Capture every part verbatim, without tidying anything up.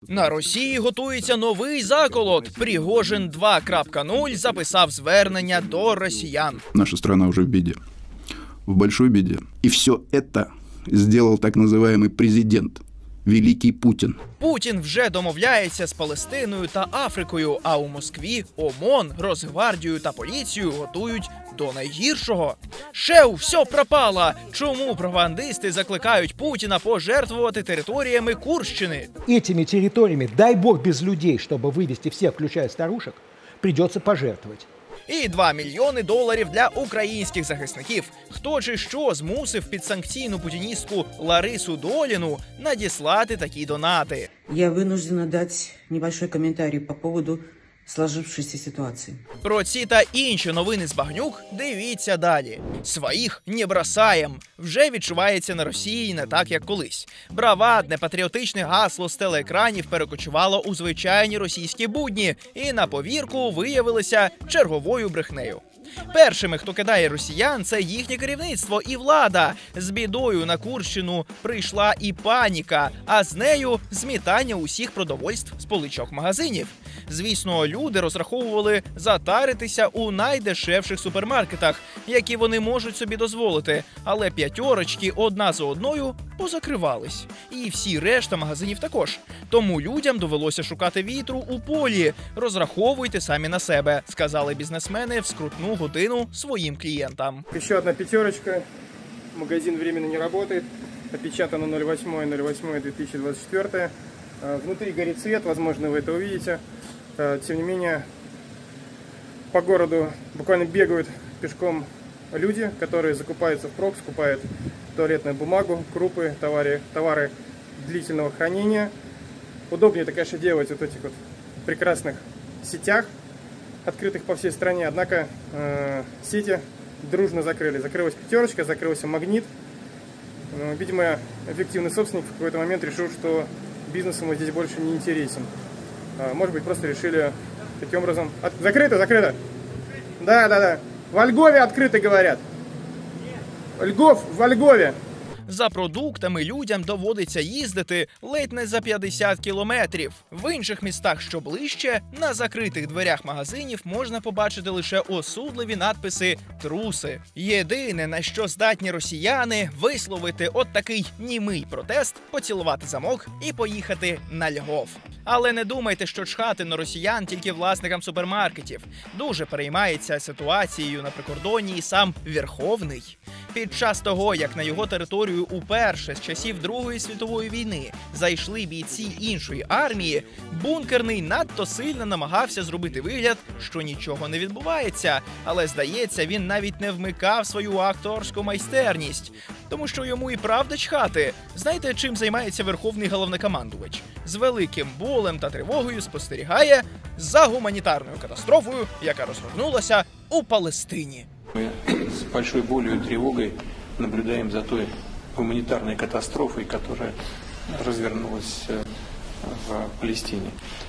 На Росії готується новий заколот. Пригожин два крапка нуль записав звернення до росіян. Наша страна вже в біді. В большой біді. І все це зробив так називаємий президент. Великий Путін. Путін вже домовляється з Палестиною та Африкою, а у Москві ОМОН, Росгвардію та поліцію готують до найгіршого. Шеу, все пропало! Чому пропагандисти закликають Путіна пожертвувати територіями Курщини? Этими территориями, дай бог без людей, чтобы вывести всех, включая старушек, придется пожертвовать. І два мільйони доларів для українських захисників. Хто чи що змусив підсанкційну путіністку Ларису Доліну надіслати такі донати? Я вынуждена дать небольшой комментарий по поводу сложившейся ситуации. Про ці та інші новини з багнюк дивіться далі. Своїх не бросаєм. Вже відчувається на Росії не так, як колись. Бравадне патріотичне гасло з телеекранів перекочувало у звичайні російські будні і на повірку виявилося черговою брехнею. Першими, хто кидає росіян, це їхнє керівництво і влада. З бідою на Курщину прийшла і паніка, а з нею змітання усіх продовольств з поличок магазинів. Звісно, люди розраховували затаритися у найдешевших супермаркетах, які вони можуть собі дозволити, але п'ятерочки одна за одною позакривались. І всі решта магазинів також. Тому людям довелося шукати вітру у полі. Розраховуйте самі на себе, сказали бізнесмени в скрутну годину своїм клієнтам. Ще одна п'ятерочка. Магазин временно не работает. Опечатано ноль восьмое ноль восьмое две тысячи двадцать четвёртое. Внутри горит свет, возможно, вы это увидите. Тем не менее, по городу буквально бегают пешком люди, которые закупаются впрок, скупают туалетную бумагу, крупы, товары, товары длительного хранения. Удобнее это, конечно, делать вот в этих вот прекрасных сетях, открытых по всей стране. Однако э, сети дружно закрыли. Закрылась пятерочка, закрылся Магнит. Э, видимо, эффективный собственник в какой-то момент решил, что бизнес ему здесь больше не интересен. Э, может быть, просто решили таким образом... От... Закрыто, закрыто! Да, да, да. В Львове открыто, говорят. Львов, в Львове. За продуктами людям доводиться їздити ледь не за п'ятдесят кілометрів. В інших містах, що ближче, на закритих дверях магазинів можна побачити лише осудливі надписи «Труси». Єдине, на що здатні росіяни – висловити от такий німий протест, поцілувати замок і поїхати на Львов. Але не думайте, що чхати на росіян тільки власникам супермаркетів. Дуже переймається ситуацією на прикордонні і сам Верховний. Під час того, як на його територію уперше з часів Другої світової війни зайшли бійці іншої армії, бункерний надто сильно намагався зробити вигляд, що нічого не відбувається. Але, здається, він навіть не вмикав свою акторську майстерність. Тому що йому і правда чхати. Знаєте, чим займається Верховний головнокомандувач? З великим болем та тривогою спостерігає за гуманітарною катастрофою, яка розгорнулася у Палестині. Мы с большой болью и тревогой наблюдаем за той гуманитарной катастрофой, которая развернулась в Палестине.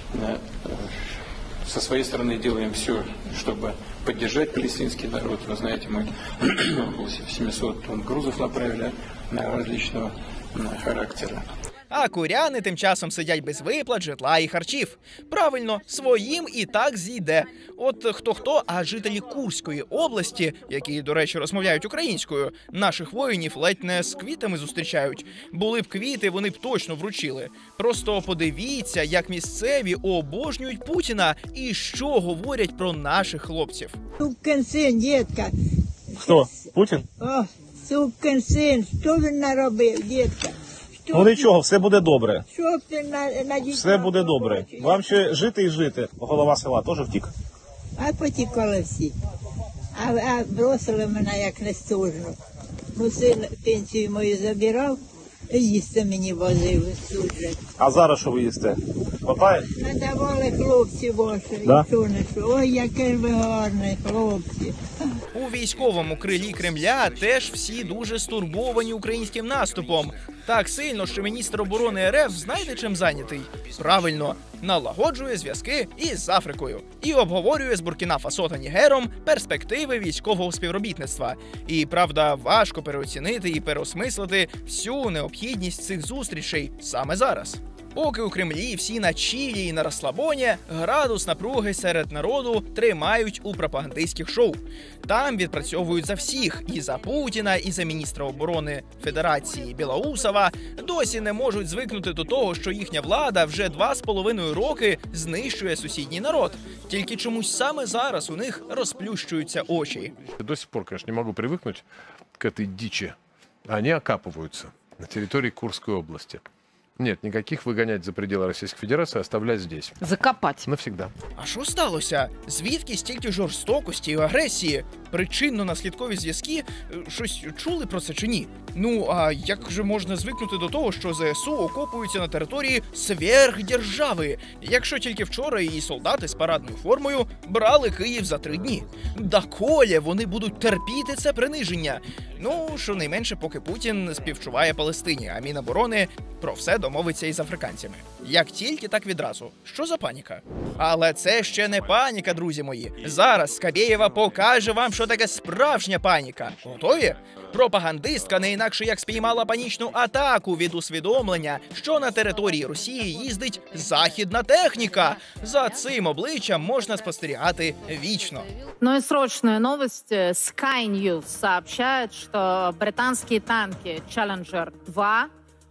Со своей стороны делаем все, чтобы поддержать палестинский народ. Вы знаете, мы около семисот тонн грузов направили различного характера. А куряни тим часом сидять без виплат, житла і харчів. Правильно, своїм і так зійде. От хто-хто, а жителі Курської області, які, до речі, розмовляють українською, наших воїнів ледь не з квітами зустрічають. Були б квіти, вони б точно вручили. Просто подивіться, як місцеві обожнюють Путіна і що говорять про наших хлопців. Сукин син, дітка. Хто? Путін? О, сукин син, що він наробив, дітка? Ну нічого, все буде добре. Що ти на, на дітей? Все буде добре. Вам ще жити і жити. Голова села теж втік. А потікали всі. А, а бросили мене як нестужно. Ну, син пенсію мою забирав, їсти мені возив тут. А зараз що ви їсте? Хватає? Надавали хлопці ваші. Да? Ой, який ви гарний, хлопці. У військовому крилі Кремля теж всі дуже стурбовані українським наступом. Так сильно, що міністр оборони РФ, знаєте, чим зайнятий? Правильно, налагоджує зв'язки із Африкою. І обговорює з Буркіна-Фасо та Нігером перспективи військового співробітництва. І, правда, важко переоцінити і переосмислити всю необхідність цих зустрічей саме зараз. Поки у Кремлі всі на чілі і на розслабоні, градус напруги серед народу тримають у пропагандистських шоу. Там відпрацьовують за всіх – і за Путіна, і за міністра оборони Федерації Білоусова. Досі не можуть звикнути до того, що їхня влада вже два з половиною роки знищує сусідній народ. Тільки чомусь саме зараз у них розплющуються очі. До сих пор, конечно, не могу привыкнуть к этой дичи. Они окапываются на территории Курской области. Нет, никаких выгонять за пределы Российской Федерации, оставлять здесь. Закопать. Навсегда. А що сталося? Звідки стільки жорстокості і агресії? Причинно-наслідкові зв'язки? Щось чули про це чи ні? Ну, а як же можна звикнути до того, що ЗСУ окопуються на території сверхдержави, якщо тільки вчора її солдати з парадною формою брали Київ за три дні? Доколи вони будуть терпіти це приниження? Ну, щонайменше, поки Путін співчуває Палестині, а Міноборони про все домовиться із африканцями. Як тільки, так відразу. Що за паніка? Але це ще не паніка, друзі мої. Зараз Скабєєва покаже вам, що таке справжня паніка. Готові? Пропагандистка не інакше як спіймала панічну атаку від усвідомлення, що на території Росії їздить західна техніка. За цим обличчям можна спостерігати вічно. Ну и срочная новость. Sky News сообщает, что британские танки Challenger два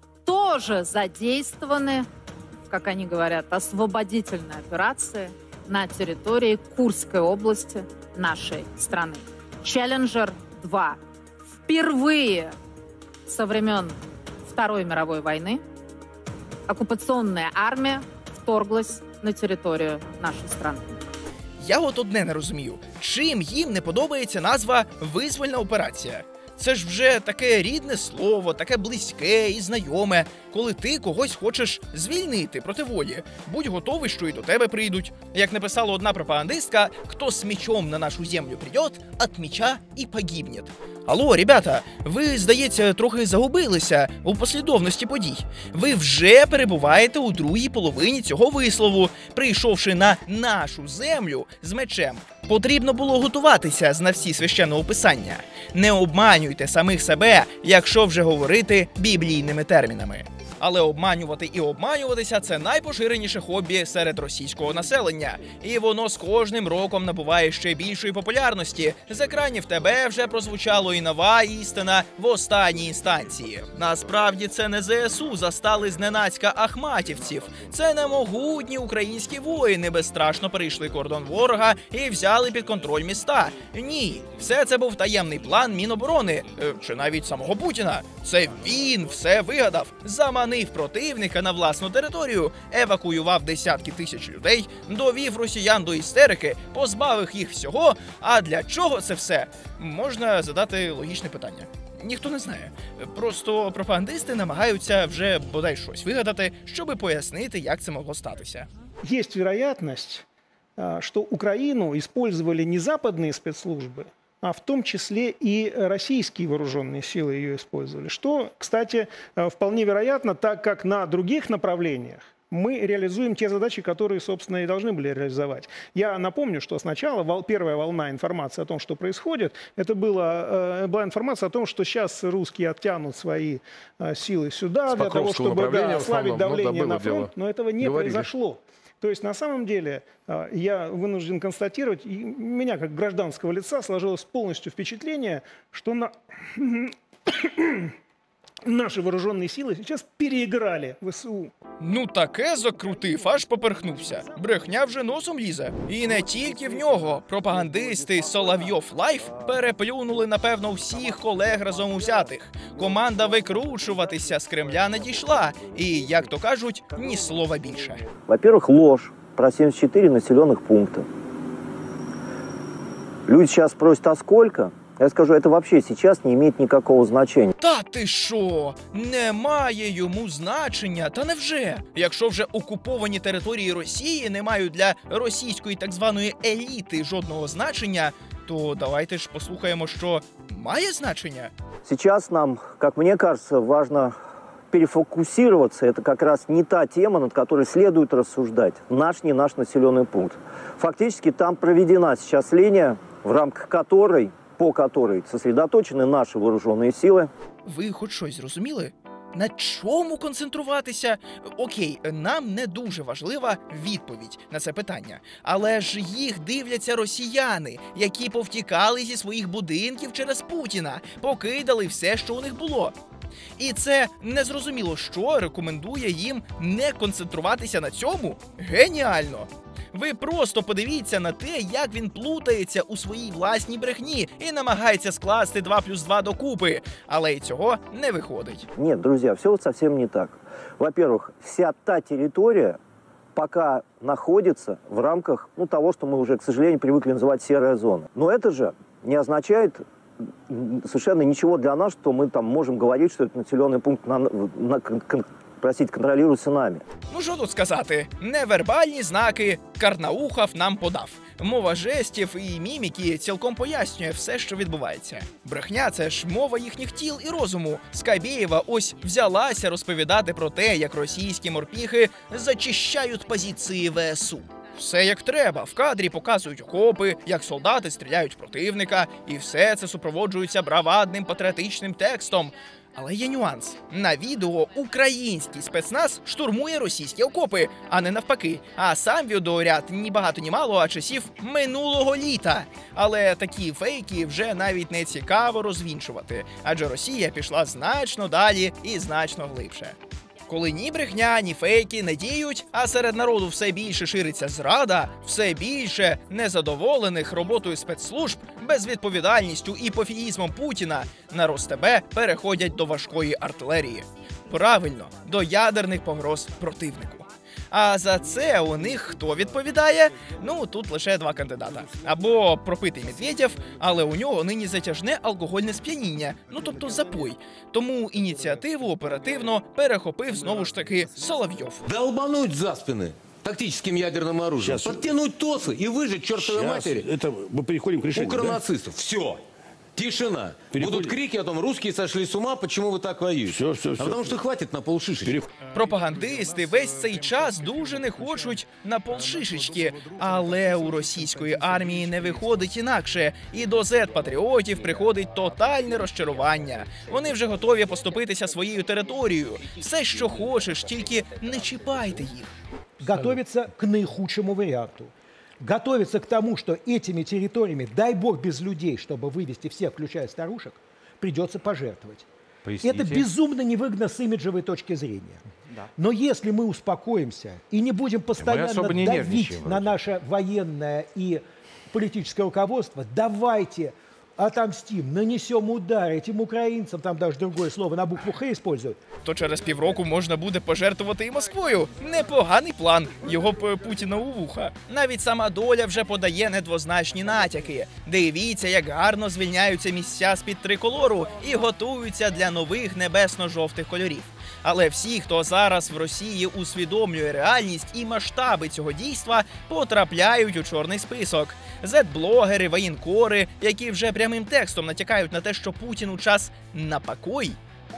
тоже задействованы, как они говорят, освободительной операции на территории Курской области нашей страны. Challenger два. Впервые со времен Второй мировой войны оккупационная армия вторглась на территорию нашей страны. Я от одне не розумію, чим їм не подобається назва «визвольна операція». Це ж вже таке рідне слово, таке близьке і знайоме, коли ти когось хочеш звільнити проти волі. Будь готовий, що і до тебе прийдуть. Як написала одна пропагандистка, «Хто з мечом на нашу землю прийде, от меча і погибне». Алло, ребята, ви, здається, трохи загубилися у послідовності подій. Ви вже перебуваєте у другій половині цього вислову, прийшовши на нашу землю з мечем. Потрібно було готуватися на всі священного писання. Не обманюйте самих себе, якщо вже говорити біблійними термінами. Але обманювати і обманюватися – це найпоширеніше хобі серед російського населення. І воно з кожним роком набуває ще більшої популярності. З екранів ТБ вже прозвучало і нова істина в останній інстанції. Насправді це не ЗСУ застали зненацька ахматівців. Це не могутні українські воїни безстрашно перейшли кордон ворога і взяли під контроль міста. Ні, все це був таємний план Міноборони, чи навіть самого Путіна. Це він все вигадав, заманив противника на власну територію, евакуював десятки тисяч людей, довів росіян до істерики, позбавив їх всього. А для чого це все? Можна задати логічне питання. Ніхто не знає. Просто пропагандисти намагаються вже бодай щось вигадати, щоб пояснити, як це могло статися. Есть вероятность, что Украину использовали не западные спецслужбы, а в том числе и российские вооруженные силы ее использовали. Что, кстати, вполне вероятно, так как на других направлениях мы реализуем те задачи, которые, собственно, и должны были реализовать. Я напомню, что сначала первая волна информации о том, что происходит, это была, была информация о том, что сейчас русские оттянут свои силы сюда для того, чтобы да, ослабить давление ну, да, на фронт, но этого не Говорили. произошло. То есть, на самом деле, я вынужден констатировать, и у меня, как гражданского лица, сложилось полностью впечатление, что на... наши вооруженные силы сейчас переиграли ВСУ. Ну таке закрутив, аж поперхнувся. Брехня вже носом лізе. І не тільки в нього. Пропагандисти Соловйов Лайф переплюнули, напевно, всіх колег разом узятих. Команда викручуватися з Кремля не дійшла. І, як то кажуть, ні слова більше. Во-первых, ложь про семьдесят четыре населенных пункта. Люди сейчас просят, а сколько? Я скажу, это вообще сейчас не имеет никакого значения. Та ти що? Немає йому значення. Та невже? Якщо вже окуповані території Росії не мають для російської так званої еліти жодного значення, то давайте ж послухаємо, що має значення. Сейчас нам, как мне кажется, важно перефокусироваться. Это как раз не та тема, над которой следует рассуждать. Наш, не наш населенный пункт. Фактически там проведена сейчас линия, в рамках которой по которой сосредоточены наші вооружені сили. Ви хоч щось зрозуміли? На чому концентруватися? Окей, нам не дуже важлива відповідь на це питання. Але ж їх дивляться росіяни, які повтікали зі своїх будинків через Путіна, покидали все, що у них було. І це незрозуміло, що рекомендує їм не концентруватися на цьому? Геніально! Ви просто подивіться на те, як він плутається у своїй власній брехні і намагається скласти два плюс два докупи, але й цього не виходить. Нет, друзья, все вот совсем не так. Во-первых, вся та территория пока находится в рамках ну, того, что мы уже, к сожалению, привыкли называть серая зона. Но это же не означает совершенно ничего для нас, что мы там можем говорить, что этот населенный пункт на, на, простите, контролируется нами. Ну що тут сказати? Невербальні знаки Карнаухов нам подав. Мова жестів і міміки цілком пояснює все, що відбувається. Брехня – це ж мова їхніх тіл і розуму. Скабєєва ось взялася розповідати про те, як російські морпіхи зачищають позиції ВСУ. Все як треба. В кадрі показують окопи, як солдати стріляють противника, і все це супроводжується бравадним патріотичним текстом. Але є нюанс. На відео український спецназ штурмує російські окопи, а не навпаки. А сам відеоряд ні багато ні мало, а часів минулого літа. Але такі фейки вже навіть не цікаво розвінчувати, адже Росія пішла значно далі і значно глибше. Коли ні брехня, ні фейки не діють, а серед народу все більше шириться зрада, все більше незадоволених роботою спецслужб, безвідповідальністю і пофігізмом Путіна, на РосТБ переходять до важкої артилерії. Правильно, до ядерних погроз противнику. А за це у них хто відповідає? Ну, тут лише два кандидата. Або пропитий Медведєв, але у нього нині затяжне алкогольне сп'яніння, ну тобто запой. Тому ініціативу оперативно перехопив знову ж таки Соловйов. Долбануть за спины тактическим ядерным оружием, сейчас... подтянуть ТОСы и выжить чертовой матери. Это мы переходим к решению, укронацистов. Да? Все. Тишина. Переходим. Будут крики о том, русские сошли с ума, почему вы так воюете. Все, все, все. А потому что хватит на полшишечки. Перех... Пропагандисти весь цей час дуже не хочуть на полшишечки. Але у російської армії не виходить інакше. І до зет-патріотів приходить тотальне розчарування. Вони вже готові поступитися своєю територією. Все, що хочеш, тільки не чіпайте їх. Готовиться к наихудшему варианту. Готовиться к тому, что этими территориями, дай бог без людей, чтобы вывести всех, включая старушек, придется пожертвовать. Поясните. Это безумно невыгодно с имиджевой точки зрения. Да. Но если мы успокоимся и не будем постоянно не давить на наше военное и политическое руководство, давайте отомстим, нанесем удар этим українцям, там даже другое слово на букву Х используют. То через півроку можна буде пожертвувати і Москвою. Непоганий план. Його б Путіна у вуха. Навіть сама доля вже подає недвозначні натяки. Дивіться, як гарно звільняються місця з-під триколору і готуються для нових небесно-жовтих кольорів. Але всі, хто зараз в Росії усвідомлює реальність і масштаби цього дійства, потрапляють у чорний список. Зет-блогери, воєнкори, які вже прямим текстом натякають на те, що Путіну час на покой.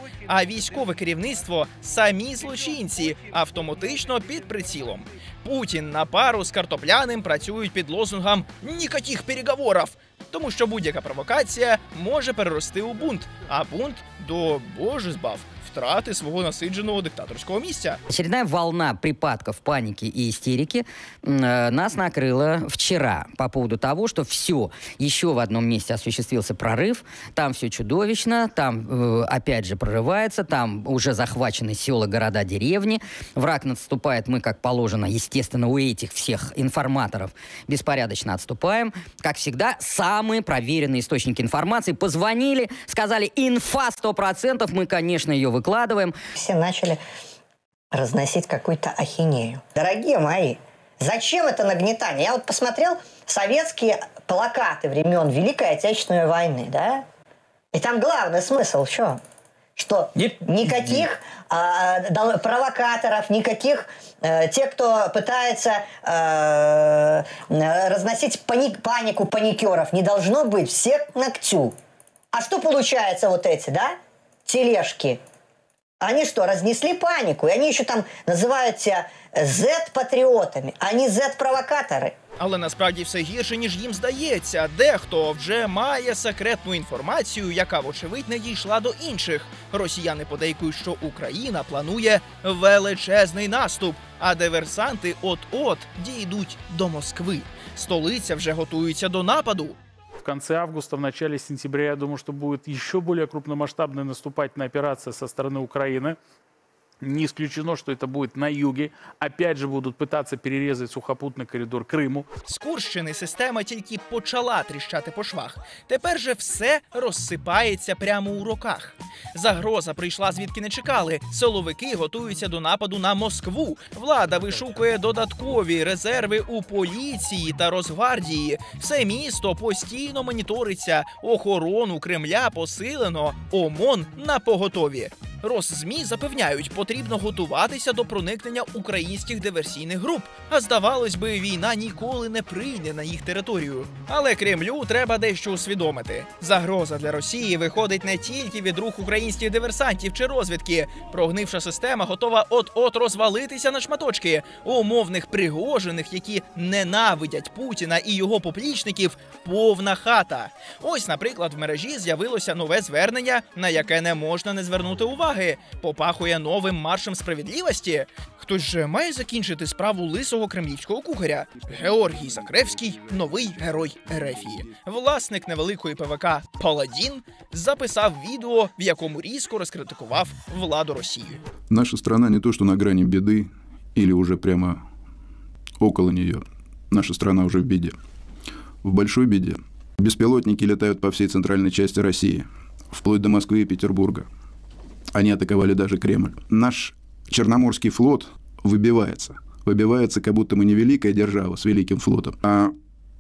А військове керівництво – самі злочинці, автоматично під прицілом. Путін на пару з Картопляним працюють під лозунгом «Нікаких переговорів», тому що будь-яка провокація може перерости у бунт, а бунт до боже збав втраты своего насыдженного диктаторского місця. Очередная волна припадков паники и истерики э, нас накрыла вчера по поводу того, что все, еще в одном месте осуществился прорыв, там все чудовищно, там э, опять же прорывается, там уже захвачены села, города, деревни, враг наступает, мы, как положено, естественно, у этих всех информаторов беспорядочно отступаем. Как всегда, самые проверенные источники информации позвонили, сказали, инфа сто процентов, мы, конечно, ее выкладываем. Выкладываем. Все начали разносить какую-то ахинею. Дорогие мои, зачем это нагнетание? Я вот посмотрел советские плакаты времен Великой Отечественной войны, да? И там главный смысл что? Что Нет. никаких э, провокаторов, никаких э, тех, кто пытается э, разносить паник, панику паникеров, не должно быть. Все к ногтю. А что получается вот эти, да? Тележки. Они что, разнесли панику? И они еще там называют себя зет-патріотами, а не зет-провокатори. Але насправді все гірше, ніж їм здається. Дехто вже має секретну інформацію, яка, вочевидь, не дійшла до інших. Росіяни подейкують, що Україна планує величезний наступ, а диверсанти от-от дійдуть до Москви. Столиця вже готується до нападу. В конце августа, в начале сентября, я думаю, что будет еще более крупномасштабная наступательная операция со стороны Украины. Не исключено, что это будет на юге. Опять же будут пытаться перерезать сухопутный коридор Криму. З Курщини система тільки почала тріщати по швах. Тепер же все розсипається прямо у руках. Загроза прийшла, звідки не чекали. Силовики готуються до нападу на Москву. Влада вишукує додаткові резерви у поліції та Росгвардії. Все місто постійно моніториться. Охорону Кремля посилено. ОМОН на поготові. Росзмі запевняють, потрібно готуватися до проникнення українських диверсійних груп. А здавалось би, війна ніколи не прийде на їх територію. Але Кремлю треба дещо усвідомити. Загроза для Росії виходить не тільки від рук українських диверсантів чи розвідки. Прогнивша система готова от-от розвалитися на шматочки. Умовних Пригожиних, які ненавидять Путіна і його поплічників, повна хата. Ось, наприклад, в мережі з'явилося нове звернення, на яке не можна не звернути увагу. Попахує новим маршем справедливості? Хтось же має закінчити справу лисого кремлівського кухаря. Георгій Закревський – новий герой Ерефії. Власник невеликої ПВК «Паладін» записав відео, в якому різко розкритикував владу Росії. Наша страна не то, что на грани беды, или уже прямо около нее. Наша страна уже в беде. В большой беде. Беспилотники летают по всей центральной части России, вплоть до Москвы и Петербурга. Они атаковали даже Кремль. Наш Черноморский флот выбивается. Выбивается, как будто мы не великая держава с великим флотом, а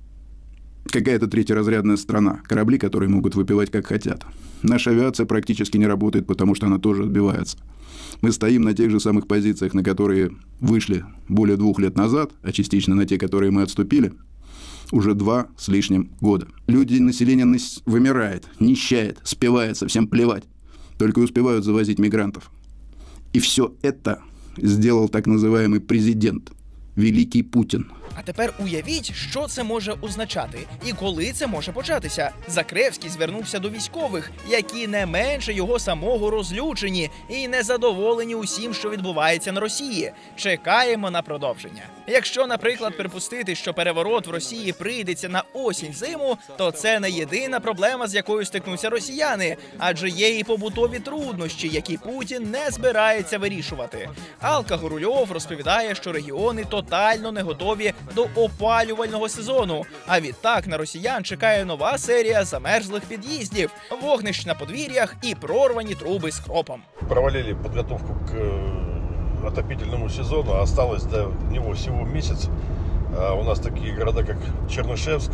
какая-то третьеразрядная страна. Корабли, которые могут выпивать как хотят. Наша авиация практически не работает, потому что она тоже отбивается. Мы стоим на тех же самых позициях, на которые вышли более двух лет назад, а частично на те, которые мы отступили, уже два с лишним года. Люди, население вымирает, нищает, спивается, всем плевать. Только успевают завозить мигрантов. И все это сделал так называемый президент, Великий Путин. А тепер уявіть, що це може означати і коли це може початися. Закревський звернувся до військових, які не менше його самого розлючені і незадоволені усім, що відбувається на Росії. Чекаємо на продовження. Якщо, наприклад, припустити, що переворот в Росії прийдеться на осінь-зиму, то це не єдина проблема, з якою стикнуться росіяни, адже є і побутові труднощі, які Путін не збирається вирішувати. Алка Горульов розповідає, що регіони тотально не готові до опалювального сезону. А відтак на росіян чекає нова серія замерзлих під'їздів, вогнищ на подвір'ях і прорвані труби з кропом. Провалили підготовку к отопительному сезону, осталось до него всего месяц. У нас такие города, как Чернышевск,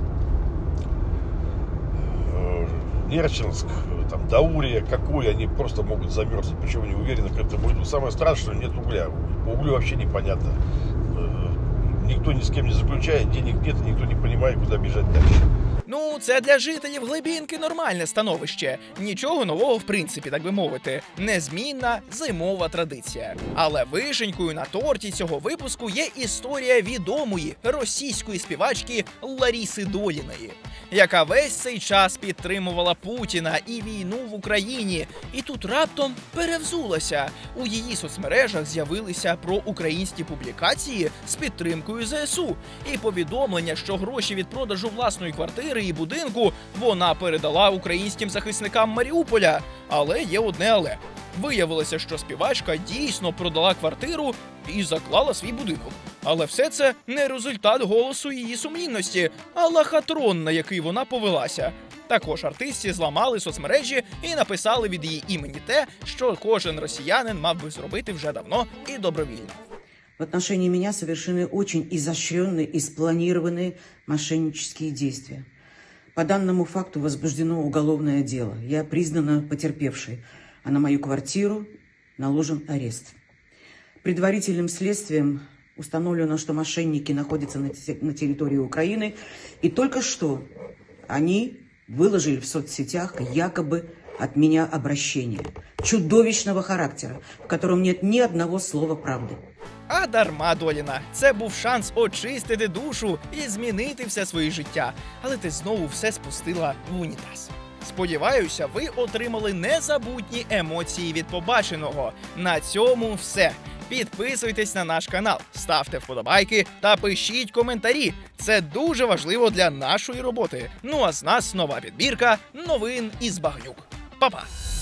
Нерчинск, там, Даурия, какой, они просто могут замерзнуть, причем не уверены, как это будет. Самое страшное, что нет угля. По углю вообще непонятно. Никто ни с кем не заключает, денег нет, никто не понимает, куда бежать дальше. Ну, це для жителів Глибінки нормальне становище. Нічого нового, в принципі, так би мовити. Незмінна зимова традиція. Але вишенькою на торті цього випуску є історія відомої російської співачки Ларіси Доліної, яка весь цей час підтримувала Путіна і війну в Україні. І тут раптом перевзулася. У її соцмережах з'явилися проукраїнські публікації з підтримкою ЗСУ. І повідомлення, що гроші від продажу власної квартири і будинку вона передала українським захисникам Маріуполя. Але є одне але. Виявилося, що співачка дійсно продала квартиру і заклала свій будинок. Але все це не результат голосу її сумлінності, а лохотрон, на який вона повелася. Також артистці зламали соцмережі і написали від її імені те, що кожен росіянин мав би зробити вже давно і добровільно. В отношении меня совершены очень изощренные и спланированные мошеннические действия. По данному факту возбуждено уголовное дело. Я признана потерпевшей, а на мою квартиру наложен арест. Предварительным следствием установлено, что мошенники находятся на территории Украины, и только что они выложили в соцсетях якобы от меня обращение чудовищного характера, в котором нет ни одного слова правды. А дарма, Доліна. Це був шанс очистити душу і змінити все своє життя. Але ти знову все спустила в унітаз. Сподіваюся, ви отримали незабутні емоції від побаченого. На цьому все. Підписуйтесь на наш канал, ставте вподобайки та пишіть коментарі. Це дуже важливо для нашої роботи. Ну а з нас нова підбірка новин із багнюк. Па-па!